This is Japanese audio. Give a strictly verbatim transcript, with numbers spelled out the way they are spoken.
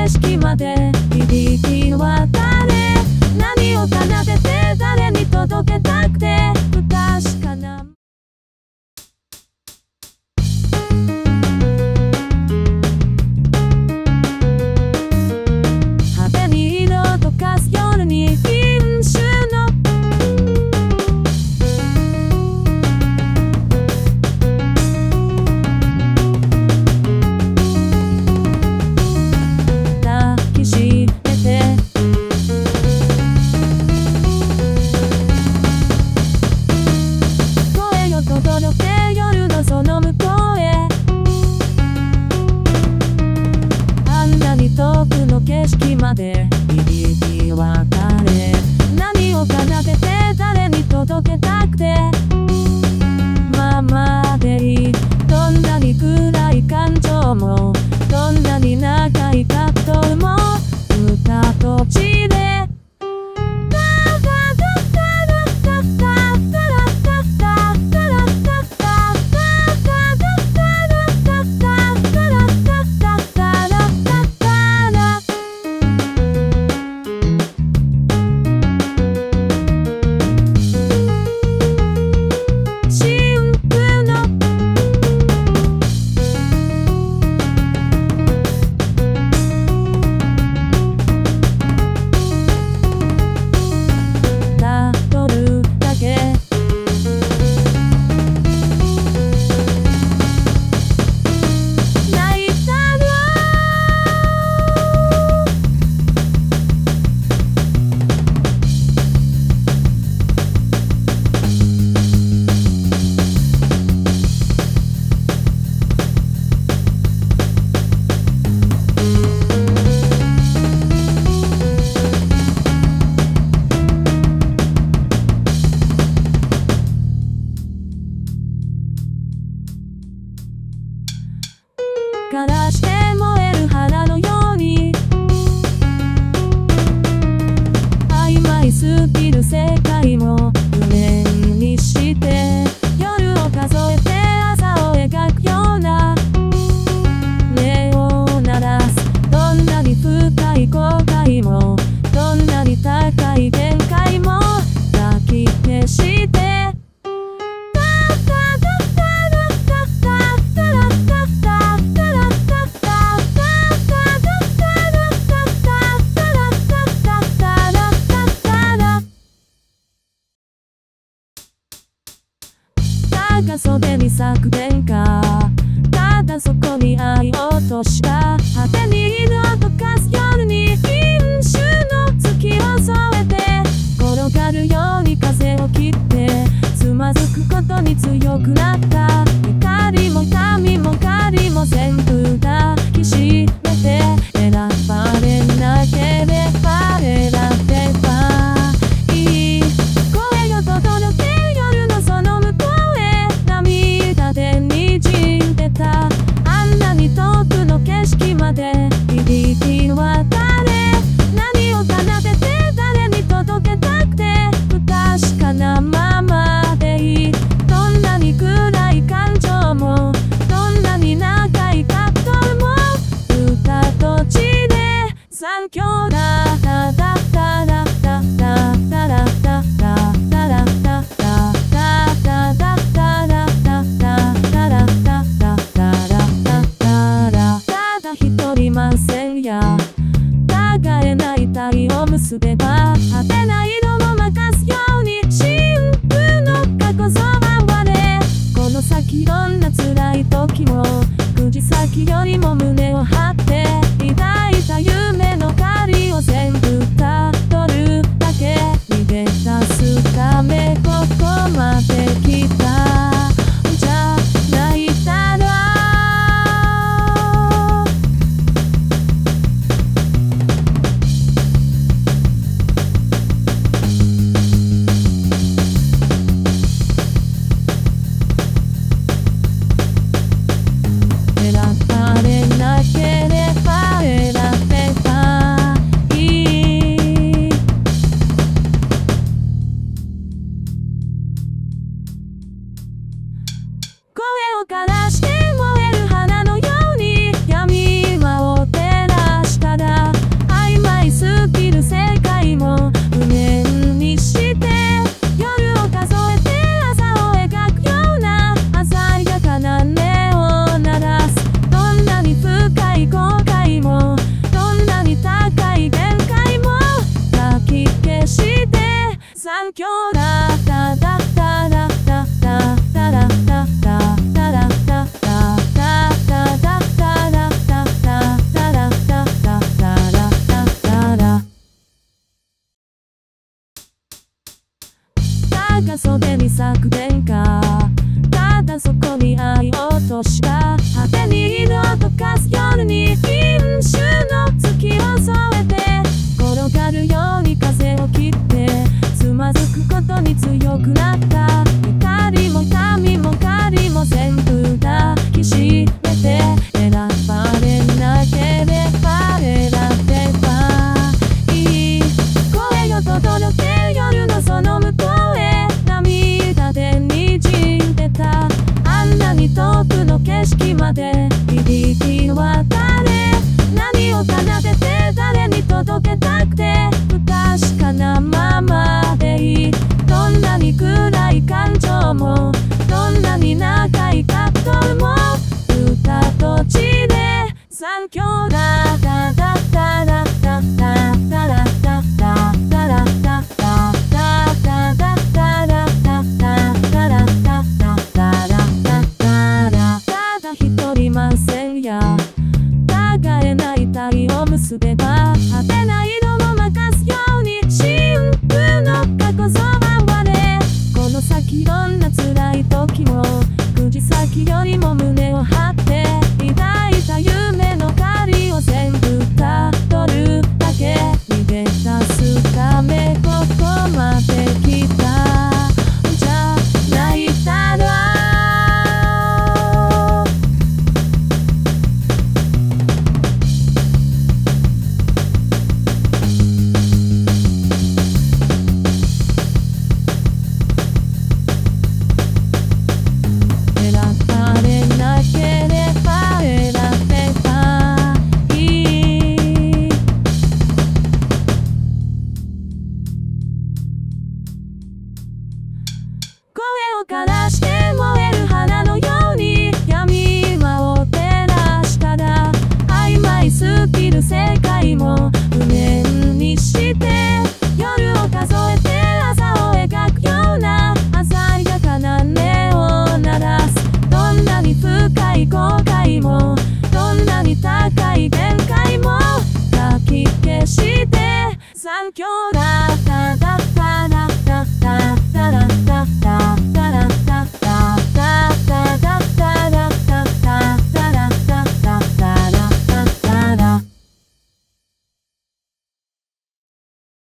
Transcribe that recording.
色まで響き渡れ、何を奏でて誰に届けたくて不確かな派手に色溶かす夜に飲酒の抱きしめて声よ轟け夜のその向こうへ、あんなに遠くの景色まで響き渡れ、何を奏でて誰に届けたくてままでいい、どんなに暗い感情もどんなに長い葛藤も歌と血で枯らして燃える花のように曖昧すぎる世界も譜面にして夜を数えて朝を描くような音を鳴らす、どんなに深い後悔もどんなに高い限界も抱き消して高袖に咲く喧嘩、ただそこに愛を落とした、派手に色溶かす夜に飲酒の月を添えて転がるように風を切ってつまずくことに強くなった、怒りも痛みも狩りも全部抱きしめて選ばれなければ選べばいい、声よ轟け夜のその向こうへ涙で滲んでた、あんなに遠くの景色まで響き渡れ、何を奏でて誰に届けたくて不確かなままでいい、どんなに暗い感情もどんなに長い葛藤も歌と血で残響だだだだだだだだだだだだだだだだだ一人ませんや互えない体を結べば果てない色を任すように真空の過去そばわれ、この先どんな辛い時も口先よりも胸を張って抱いた夢の針を全部たどるだけ、逃げ出すためここまで来たじゃないだろう。枯らして燃える花のように闇間を照らしたら残響だだだだだだだだだだだだだだ袖に咲く天下、ただそこに愛を落とした果てに色を溶かす夜に飲酒の月を添えて転がるように風を切ってつまずくことに強くなった怒りも痛みも借りも全部抱きしめて選ばれなければ選べばいい声よ届け夜のその向こうへ涙で滲んでたあんなに遠くの景色まで響き渡れ何を奏でて誰に届けたくて不確かなままでいいどんなに暗い感情もどんなに長い葛藤も歌と地で残響だだだだだだだだだだだだだだ結べば果てない色を任すように真空の過去そばわれこの先どんな辛い時も口先よりも胸を張って抱いた夢の針を全部たどるだけ逃げ出すためここまで来たじゃないだろう枯らして燃える花のように闇間を照らしたら曖昧すぎる世界も無念にして夜を数えて朝を描くような鮮やかな音を鳴らすどんなに深い後悔もどんなに高い限界もかき消して残響だ